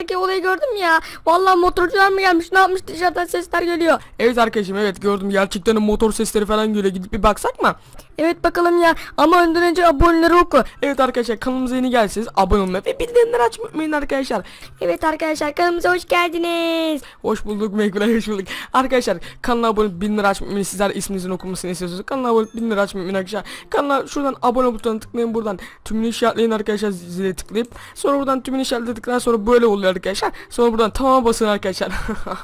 Olayı gördüm ya. Vallahi motorcular mı gelmiş? Ne yapmış? Dışarıdan sesler geliyor. Evet arkadaşım, evet gördüm, gerçekten motor sesleri falan geliyor, gidip bir baksak mı? Evet bakalım ya. Ama önden önce aboneleri oku. Evet arkadaşlar, kanalımıza yeni gelseniz abone olmayı ve bildirimleri açmayı unutmayın arkadaşlar. Evet arkadaşlar, kanalımıza hoş geldiniz. Hoş bulduk Mekbulay, hoş bulduk. Arkadaşlar kanala abone olup bildirimleri açmayı unutmayın. Sizler isminizin okunmasını istiyorsanız kanala abone olup bildirimleri açmayı unutmayın arkadaşlar. Kanala şuradan abone butonuna tıklayın, buradan tümünü işaretleyin arkadaşlar, zile tıklayıp. Sonra buradan tümünü işaretledikten sonra böyle oluyor arkadaşlar. Sonra buradan tamam basın arkadaşlar.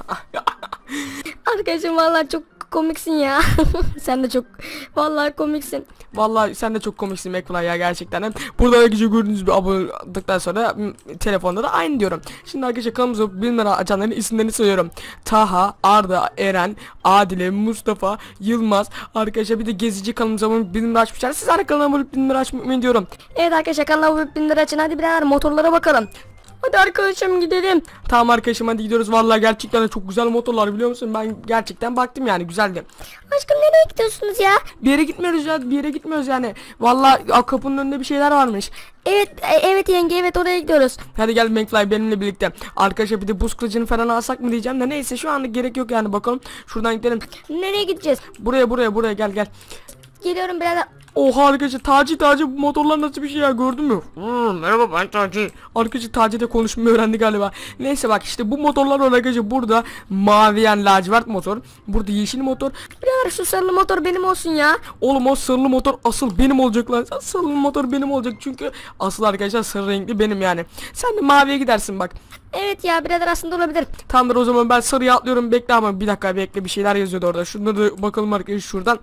Arkadaşım vallahi çok komiksin ya. Sen de çok vallahi komiksin. Vallahi sen de çok komiksin Mekbulay ya, gerçekten. Burada arkadaşlar gördüğünüz bir abone olduktan sonra telefonda da aynı diyorum. Şimdi arkadaşlar kanalımıza bildirimleri açanların isimlerini söylüyorum. Taha, Arda, Eren, Adile, Mustafa, Yılmaz. Arkadaşlar bir de Gezici kanalımıza bildirimleri açmışlar. Siz kanalına bildirimleri açmayı diyorum. Evet arkadaşlar, kanalına bildirimleri açın. Hadi birader motorlara bakalım. Hadi arkadaşım gidelim. Tamam arkadaşım, hadi gidiyoruz. Vallahi gerçekten de çok güzel motorlar, biliyor musun? Ben gerçekten baktım, yani güzeldi. Aşkım nereye gidiyorsunuz ya? Bir yere gitmiyoruz ya, bir yere gitmiyoruz yani. Vallahi kapının önünde bir şeyler varmış. Evet evet yenge, evet oraya gidiyoruz. Hadi gel McFly benimle birlikte. Arkadaşlar bir de buz kılıcını falan alsak mı diyeceğim de neyse, şu anda gerek yok yani, bakalım. Şuradan gidelim. Nereye gideceğiz? Buraya gel. Geliyorum birader. Oha arkadaşlar, Taci bu motorlar nasıl bir şey ya, gördün mü? Merhaba, ben Taci. Arkadaşlar Taci de konuşmayı öğrendi galiba. Neyse bak, işte bu motorlar var arkadaşlar. Burada mavi yani lacivert motor. Burada yeşil motor. Birader şu sarılı motor benim olsun ya. Oğlum o sarılı motor asıl benim olacak lan. Sarılı motor benim olacak çünkü asıl arkadaşlar sarı renkli benim yani. Sen de maviye gidersin bak. Evet ya birader, aslında olabilir. Tamamdır, o zaman ben sarıya atlıyorum, bekle ama bir dakika bekle, bir şeyler yazıyordu orada. Şunları da bakalım arkadaşlar şuradan.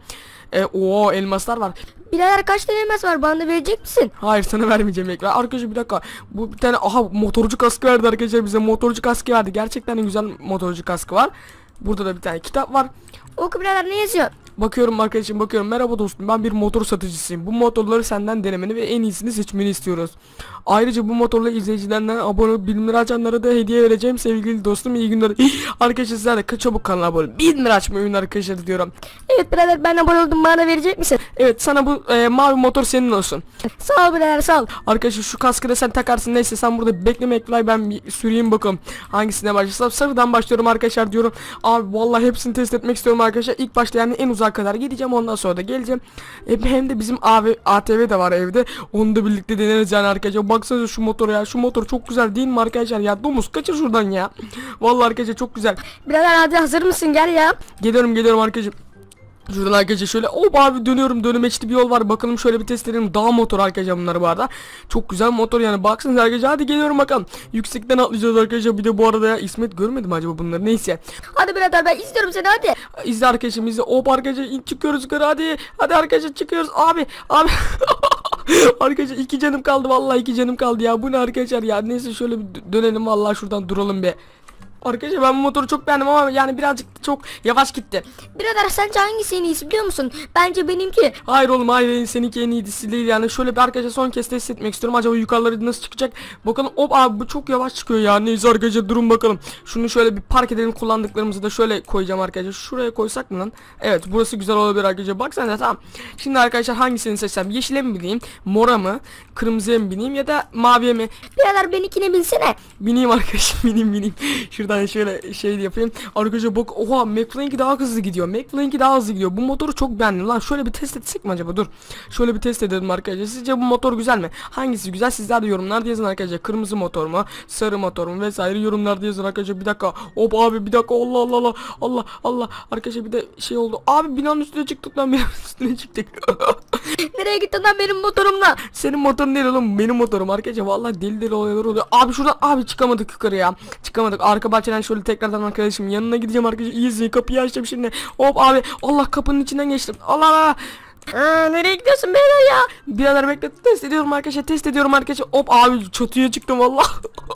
Oo elmaslar var. Birader kaç tane elmas var, bana da verecek misin? Hayır, sana vermeyeceğim ekran. Arkadaşlar bir dakika. Bu bir tane motorcu kaskı verdi arkadaşlar bize. Motorcu kaskı verdi. Gerçekten de güzel motorcu kaskı var. Burada da bir tane kitap var. Oku birader, ne yazıyor? Bakıyorum arkadaşım, bakıyorum. Merhaba dostum, ben bir motor satıcısıyım. Bu motorları senden denemeni ve en iyisini seçmeni istiyoruz. Ayrıca bu motorla izleyicilerinden abone olup bildirimleri açanlara da hediye vereceğim sevgili dostum. İyi günler. Arkadaşlar sizler de çabuk kanala abone olun. Bildirimleri açmayı arkadaşlar diyorum. Evet birader, ben abone oldum, bana verecek misin? Evet, sana bu mavi motor senin olsun. Sağ ol birader, sağ ol. Arkadaşlar şu kaskı da sen takarsın, neyse sen burada bekleme ekler, ben bir süreyim bakalım hangisine başlasam. Sarıdan başlıyorum arkadaşlar diyorum. Abi vallahi hepsini test etmek istiyorum arkadaşlar. İlk başta yani en uzağa kadar gideceğim, ondan sonra da geleceğim. Hem de bizim ATV de var evde, onu da birlikte deneriz yani arkadaşlar. Baksanıza şu motora ya, şu motor çok güzel değil mi arkadaşlar ya? Domuz kaçır şuradan ya. Vallahi arkadaşlar çok güzel. Birader hadi, hazır mısın, gel ya. Geliyorum arkadaşlar. Şuradan arkadaşlar şöyle hop abi dönüyorum, dönemeçli bir yol var, bakalım şöyle bir test edelim. Dağ motor arkadaşlar bunlar bu arada. Çok güzel motor yani, baksanıza arkadaşlar. Hadi geliyorum bakalım. Yüksekten atlayacağız arkadaşlar. Bir de bu arada ya, İsmet görmedim acaba bunları, neyse. Hadi birader, ben izliyorum seni, hadi. İzle arkadaşım, izle. Hop arkadaşlar çıkıyoruz yukarı, hadi arkadaşlar çıkıyoruz abi. Arkadaşlar 2 canım kaldı, vallahi 2 canım kaldı ya, bu ne arkadaşlar ya. Neyse şöyle bir dönelim, vallahi şuradan duralım be. Arkadaşlar ben bu motoru çok beğendim ama yani birazcık çok yavaş gitti. Birader sence hangisi en iyisi, biliyor musun? Bence benimki. Hayır oğlum, hayır, seninki en iyisi değil yani. Şöyle bir arkadaşlar son kez test etmek istiyorum, acaba yukarıları nasıl çıkacak bakalım. Hop abi bu çok yavaş çıkıyor ya. Neyse arkadaşlar durun bakalım. Şunu şöyle bir park edelim, kullandıklarımızı da şöyle koyacağım arkadaşlar. Şuraya koysak mı lan? Evet, burası güzel olabilir arkadaşlar, baksana. Tamam, şimdi arkadaşlar hangisini seçsem, yeşile mi bineyim, mora mı, kırmızıya mı bineyim ya da maviye mi? Birader benimkine binsene. Bineyim arkadaşım, bineyim. Şuradan şöyle şey yapayım. Arkadaşlar bak, oha McLaren'ki daha hızlı gidiyor. Bu motoru çok beğendim lan. Şöyle bir test etsek mi acaba? Dur. Şöyle bir test edelim arkadaşlar. Sizce bu motor güzel mi? Hangisi güzel? Sizler de yorumlarda yazın arkadaşlar. Kırmızı motor mu? Sarı motor mu? Vesaire yorumlarda yazın arkadaşlar. Bir dakika. Hop abi bir dakika. Allah. Arkadaşlar bir de şey oldu. Abi binanın üstüne çıktık lan. Binanın üstüne çıktık. Nereye gittin lan benim motorumla? Senin motorun değil oğlum, benim motorum arkadaşlar. Vallahi deli olaylar oluyor. Abi şuradan abi çıkamadık yukarı ya. Çıkamadık. Arka bahçeden şöyle tekrardan arkadaşım yanına gideceğim arkadaşlar. İyi, kapıyı açacağım şimdi. Hop abi, Allah, kapının içinden geçtim. Allah. Nereye gidiyorsun birader ya? Birader bekle, test ediyorum arkadaşlar. Hop abi çatıya çıktım vallahi.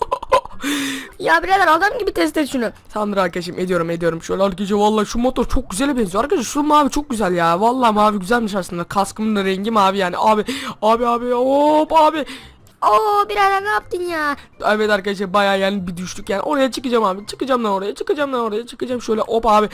Ya birader adam gibi test et şunu. Tamamdır arkadaşım, ediyorum. Şöyle arkadaşlar vallahi şu motor çok güzel benziyor arkadaşlar. Şu mavi çok güzel ya. Vallahi mavi güzelmiş aslında. Kaskımın da rengi mavi yani. Abi hop abi. Oo birader, ne yaptın ya? Evet arkadaşlar bayağı yani bir düştük yani. Oraya çıkacağım abi. Çıkacağım şöyle hop abi.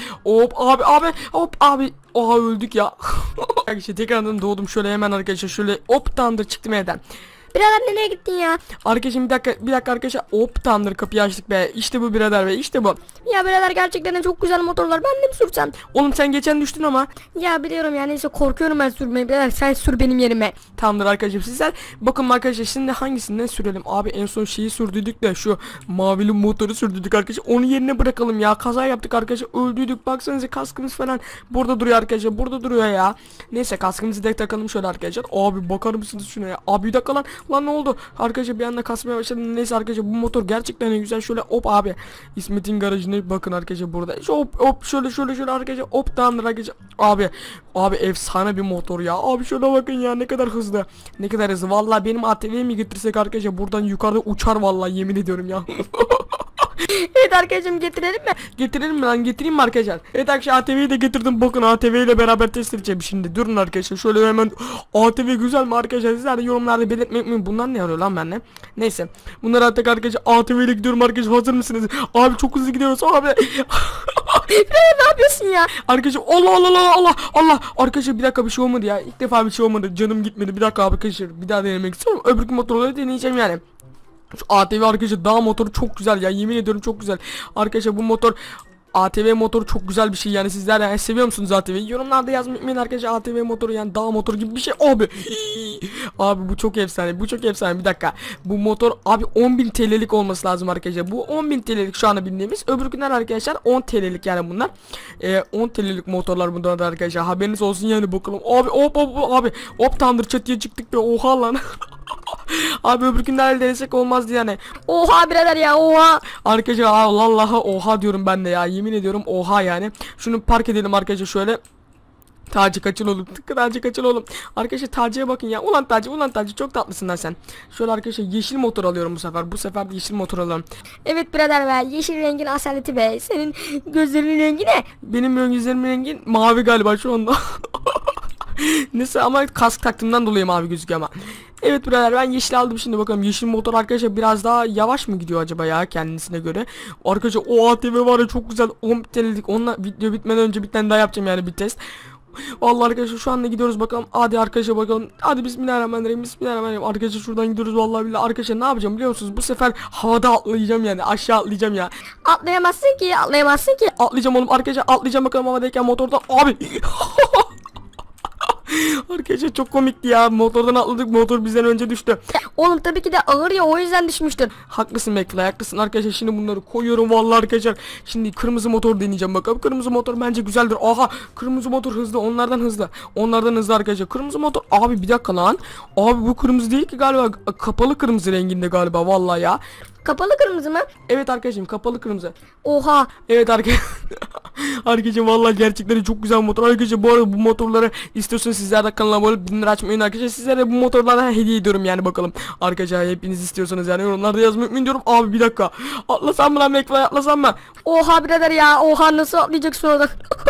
Hop abi. Oha öldük ya. Arkadaşlar tekrardan doğdum şöyle hemen arkadaşlar, şöyle hop, tamamdır çıktım evden. Birader nereye gittin ya? Arkadaşım bir dakika arkadaşlar. Hop tamamdır, kapıyı açtık be. İşte bu birader be, işte bu. Ya birader gerçekten de çok güzel motorlar. Ben de mi sürsem? Oğlum sen geçen düştün ama. Ya biliyorum ya, neyse korkuyorum ben sürmeye. Birader sen sür benim yerime. Tamamdır arkadaşım, sizler bakın arkadaşlar, şimdi hangisinden sürelim abi? En son şeyi sürdüydük de şu mavili motoru sürdüydük arkadaşlar, onu yerine bırakalım ya. Kaza yaptık arkadaşlar, öldüydük, baksanıza kaskımız falan burada duruyor arkadaşlar, burada duruyor ya. Neyse kaskımızı da takalım şöyle arkadaşlar. Abi bakar mısınız şuna ya? Abi bir dakika lan ne oldu arkadaşlar, bir anda kasmaya başladı. Neyse arkadaşlar, bu motor gerçekten güzel. Şöyle hop abi, İsmet'in garajına bakın arkadaşlar burada. Hop şöyle arkadaşlar, hop tamamdır arkadaşlar. Abi efsane bir motor ya. Abi şöyle bakın ya, ne kadar hızlı. Ne kadar hızlı. Vallahi benim ATV'yi mi getirsek arkadaşlar, buradan yukarıda uçar vallahi, yemin ediyorum ya. Evet arkadaşım, getirelim mi? Getirelim mi lan, getireyim mi arkadaşlar? Evet arkadaşlar, ATV'yi de getirdim. Bakın ATV ile beraber test edeceğim şimdi. Durun arkadaşlar, şöyle hemen. ATV güzel mi arkadaşlar? Sizler de yorumlarda belirtmeyi unutmayın. Bunlar ne arıyor lan benimle? Neyse. Bunları artık arkadaşlar ATV ile gidiyorum arkadaşlar. Hazır mısınız? Abi çok hızlı gidiyoruz abi. Ne yapıyorsun ya? Arkadaşlar Allah. Arkadaşlar bir dakika, bir şey olmadı ya. İlk defa bir şey olmadı. Canım gitmedi. Bir dakika arkadaşlar. Bir daha denemek istiyorum. Öbür motorları deneyeceğim yani. Şu ATV arkadaşlar, dağ motoru çok güzel ya, yemin ediyorum çok güzel. Arkadaşlar bu motor, ATV motoru çok güzel bir şey yani. Sizler yani seviyor musunuz ATV'yi? Yorumlarda yazmayı unutmayın arkadaşlar, ATV motoru yani dağ motoru gibi bir şey abi. Abi bu çok efsane, bu çok efsane. Bir dakika, bu motor abi 10.000 TL'lik olması lazım arkadaşlar. Bu 10.000 TL'lik şu anda bildiğimiz. Öbür günler arkadaşlar 10 TL'lik yani bunlar. 10 TL'lik motorlar bunlar da arkadaşlar, haberiniz olsun yani. Bakalım abi, hop tandır, çatıya çıktık be, oha lan. Abi öbür günler denesek olmazdı yani. Oha birader ya, oha. Arkadaşlar Allah oha diyorum ben de ya, yemin ediyorum oha yani. Şunu park edelim arkadaşlar şöyle. Taci kaçın oğlum. Taci kaçın oğlum. Arkadaşlar Taci'ye bakın ya. Ulan Taci çok tatlısın lan sen. Şöyle arkadaşlar yeşil motor alıyorum bu sefer. Bu sefer de yeşil motor alıyorum. Evet birader be, yeşil rengin asaleti be. Senin gözlerinin rengi ne? Benim gözlerimin rengi mavi galiba şu anda. Neyse ama kask taktığımdan dolayı mavi gözüküyor ama. Evet birader, ben yeşil aldım şimdi. Bakalım yeşil motor arkadaşlar biraz daha yavaş mı gidiyor acaba ya kendisine göre. Arkadaşlar o ATV var ya, çok güzel. 10 TL'lik, onunla video bitmeden önce bir tane daha yapacağım yani, bir test. Vallahi arkadaşlar şu anda gidiyoruz bakalım. Hadi arkadaşlar bakalım. Hadi bismillahirrahmanirrahim. Arkadaşlar şuradan gidiyoruz vallahi billahi. Arkadaşlar ne yapacağım biliyor musunuz? Bu sefer havada atlayacağım yani. Aşağı atlayacağım ya. Atlayamazsın ki. Atlayacağım oğlum arkadaşlar, atlayacağım bakalım havadayken motordan. Abi. Arkadaşlar çok komikti ya. Motordan atladık, motor bizden önce düştü. Oğlum tabii ki de ağır ya, o yüzden düşmüştün. Haklısın McFly, haklısın arkadaşlar. Şimdi bunları koyuyorum vallahi arkadaşlar. Şimdi kırmızı motor deneyeceğim bakalım. Kırmızı motor bence güzeldir. Aha, kırmızı motor hızlı, onlardan hızlı arkadaşlar. Kırmızı motor, abi bir dakika lan. Abi bu kırmızı değil ki galiba, kapalı kırmızı renginde galiba vallahi ya. Kapalı kırmızı mı? Evet arkadaşım, kapalı kırmızı. Oha. Evet arkadaşlar. Arkadaşlar vallahi gerçekten çok güzel motor. Arkadaşlar bu arada bu motorları istiyorsanız sizler de kanala abone olup bildirimleri açmayı unutmayın arkadaşlar. Sizlere bu motorlardan hediye ediyorum yani, bakalım. Arkadaşlar hepiniz istiyorsanız yani yorumlarda yazmayı unutmayın diyorum. Abi bir dakika. Atlasam mı lan McFly, atlasam mı? Oha birader ya, oha, nasıl atlayacaksın orada?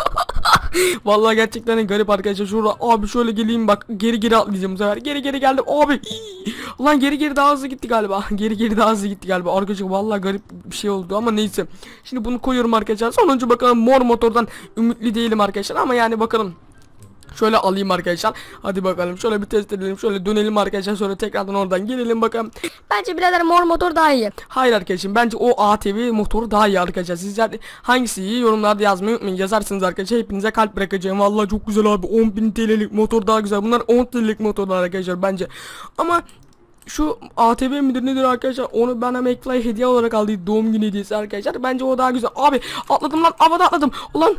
Vallahi gerçekten garip arkadaşlar. Şurada abi şöyle geleyim bak, geri atlayacağım bu sefer. Geri geldim abi. Lan geri daha hızlı gitti galiba. Geri daha hızlı gitti galiba. Arkadaşlar vallahi garip bir şey oldu ama neyse. Şimdi bunu koyuyorum arkadaşlar. Sonuncu bakalım, mor motordan ümitli değilim arkadaşlar ama yani bakalım. Şöyle alayım arkadaşlar. Hadi bakalım şöyle bir test edelim. Şöyle dönelim arkadaşlar. Sonra tekrardan oradan gelelim bakalım. Bence birader mor motor daha iyi. Hayır arkadaşım, bence o ATV motoru daha iyi arkadaşlar. Sizler hangisi iyi yorumlarda yazmayı unutmayın. Yazarsınız arkadaşlar, hepinize kalp bırakacağım. Vallahi çok güzel abi. 10.000 TL'lik motor daha güzel. Bunlar 10 TL'lik motorlar arkadaşlar bence. Ama şu ATV midir nedir arkadaşlar, onu bana McFly hediye olarak aldı, doğum günü hediyesi arkadaşlar. Bence o daha güzel. Abi atladım lan, havada atladım. Ulan.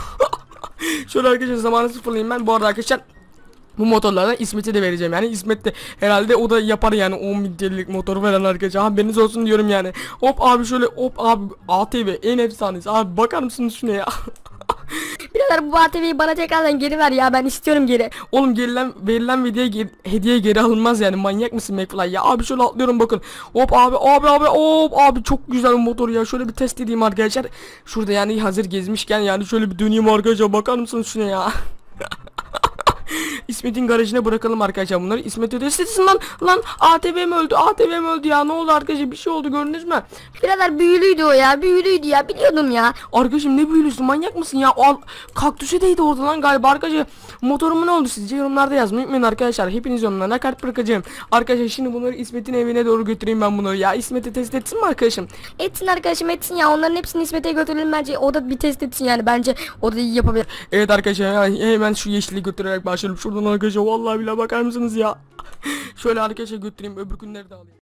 Şöyle arkadaşlar zamanı sıfırlayayım ben. Bu arada arkadaşlar bu motorlardan İsmet'e de vereceğim yani. İsmet de herhalde o da yapar yani 10.000 TL'lik motor falan arkadaşlar. Haberiniz olsun diyorum yani. Hop abi şöyle, hop abi ATV en efsanesi. Abi bakar mısınız şuna ya? Birader bu ATV'yi bana tekrardan geri ver ya, ben istiyorum geri. Oğlum verilen hediye geri alınmaz yani, manyak mısın McFly ya? Abi şöyle atlıyorum bakın. Hop abi hop abi, çok güzel bir motor ya. Şöyle bir test edeyim arkadaşlar. Şurada yani hazır gezmişken yani şöyle bir döneyim arkadaşlar, bakar mısınız şuna ya? İsmet'in garajına bırakalım arkadaşlar bunları. İsmet'e test etsin lan. Lan ATV'm öldü. ATV'm öldü ya. Ne oldu arkadaşlar? Bir şey oldu, gördünüz mü? Birader büyülüydü o ya, büyülüydü ya, biliyordum ya. Arkadaşım ne büyülüsün, manyak mısın ya? Al, kaktüse değdi orada lan galiba arkadaşlar. Motorumun ne oldu sizce? Yorumlarda yazmayı unutmayın arkadaşlar. Hepiniz yorumlarına kart bırakacağım. Arkadaşlar şimdi bunları İsmet'in evine doğru götüreyim ben bunları. Ya İsmet'e test etsin mi arkadaşım? Etsin arkadaşım, etsin ya, onların hepsini İsmet'e götürelim bence. O da bir test etsin yani, bence o da iyi yapabilir. Evet arkadaşlar hemen şu yeşili götürerek başlayalım. Şuradan arkadaşlar vallahi bile bakar mısınız ya? Şöyle arkadaşlar götüreyim, öbür günleri de alayım.